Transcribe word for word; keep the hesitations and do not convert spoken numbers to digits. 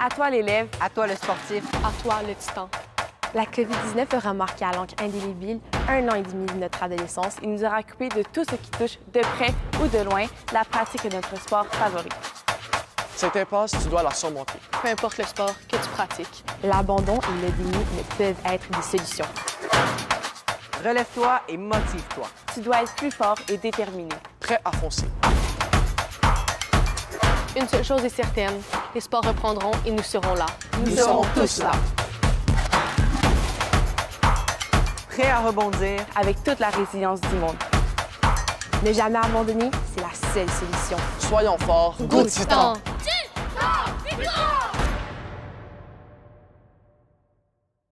À toi l'élève. À toi le sportif. À toi le titan. La COVID dix-neuf aura marqué à l'encre indélébile un an et demi de notre adolescence et nous aura coupé de tout ce qui touche de près ou de loin la pratique de notre sport favori. Cette impasse, tu dois la surmonter. Peu importe le sport que tu pratiques. L'abandon et le déni ne peuvent être des solutions. Relève-toi et motive-toi. Tu dois être plus fort et déterminé. Prêt à foncer. Une seule chose est certaine, les sports reprendront et nous serons là. Nous, nous serons tous là. Prêt à rebondir avec toute la résilience du monde. Ne jamais abandonner, c'est la seule solution. Soyons forts. Go Titan!